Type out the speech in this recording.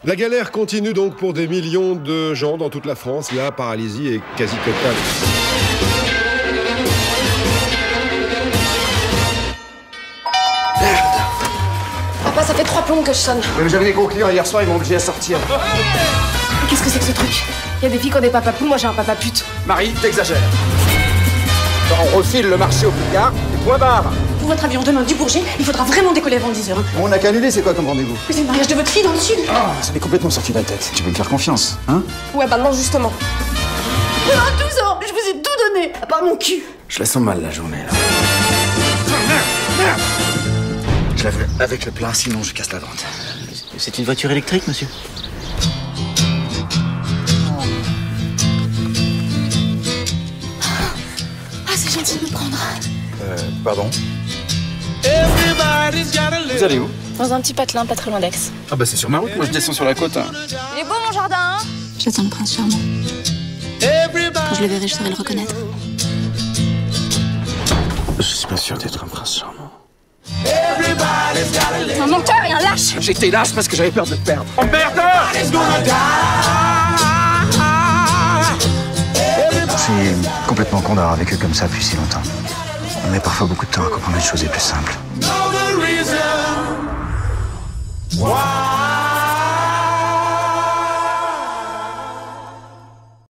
La galère continue donc pour des millions de gens dans toute la France. La paralysie est quasi totale. Papa, ça fait 3 plombes que je sonne. Même j'avais des gros clients hier soir, ils m'ont obligé à sortir. Qu'est-ce que c'est que ce truc? Il y a des filles qui ont des papas poules, moi j'ai un papa pute. Marie, t'exagères. On refile le marché au Picard, et point barre. Pour votre avion demain du Bourget, il faudra vraiment décoller avant 10h. On n'a qu'à annuler, c'est quoi comme rendez-vous? Mais c'est le mariage de votre fille dans le sud. Ah, ça m'est complètement sorti de la tête. Tu peux me faire confiance, hein? Ouais, bah non, justement. Pendant 12 ans, je vous ai tout donné, à part mon cul. Je la sens mal, la journée, là. Je la veux avec le plat, sinon je casse la droite. C'est une voiture électrique, monsieur? Ah, c'est gentil de me prendre. Pardon? Vous allez où? Dans un petit patelin, pas très loin d'Aix. Ah bah c'est sur ma route, moi je descends sur la côte. Hein. Il est beau mon jardin, hein? J'attends le prince charmant. Quand je le verrai, je saurai le reconnaître. Je suis pas sûr d'être un prince charmant. Un menteur et un lâche. J'étais lâche parce que j'avais peur de te perdre. Oh merde! C'est complètement con d'avoir vécu comme ça depuis si longtemps. On met parfois beaucoup de temps à comprendre une chose est plus simple. Why?